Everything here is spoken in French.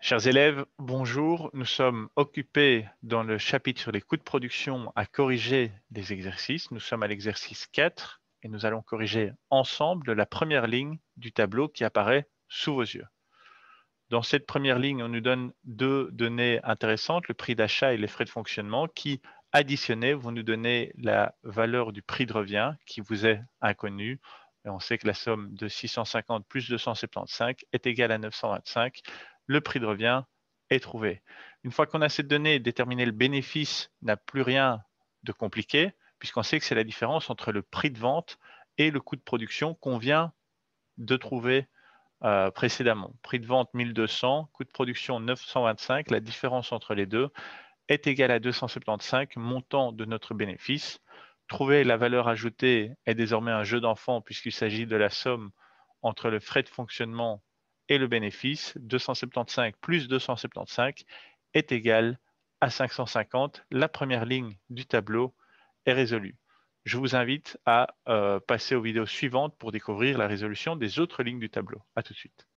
Chers élèves, bonjour. Nous sommes occupés dans le chapitre sur les coûts de production à corriger des exercices. Nous sommes à l'exercice 4 et nous allons corriger ensemble la première ligne du tableau qui apparaît sous vos yeux. Dans cette première ligne, on nous donne deux données intéressantes, le prix d'achat et les frais de fonctionnement, qui, additionnés, vont nous donner la valeur du prix de revient qui vous est inconnu. Et on sait que la somme de 650 plus 275 est égale à 925. Le prix de revient est trouvé. Une fois qu'on a cette donnée, déterminer le bénéfice n'a plus rien de compliqué, puisqu'on sait que c'est la différence entre le prix de vente et le coût de production qu'on vient de trouver précédemment. Prix de vente 1200, coût de production 925, la différence entre les deux est égale à 275, montant de notre bénéfice. Trouver la valeur ajoutée est désormais un jeu d'enfant puisqu'il s'agit de la somme entre le frais de fonctionnement et le bénéfice. 275 plus 275 est égal à 550. La première ligne du tableau est résolue. Je vous invite à passer aux vidéos suivantes pour découvrir la résolution des autres lignes du tableau. À tout de suite.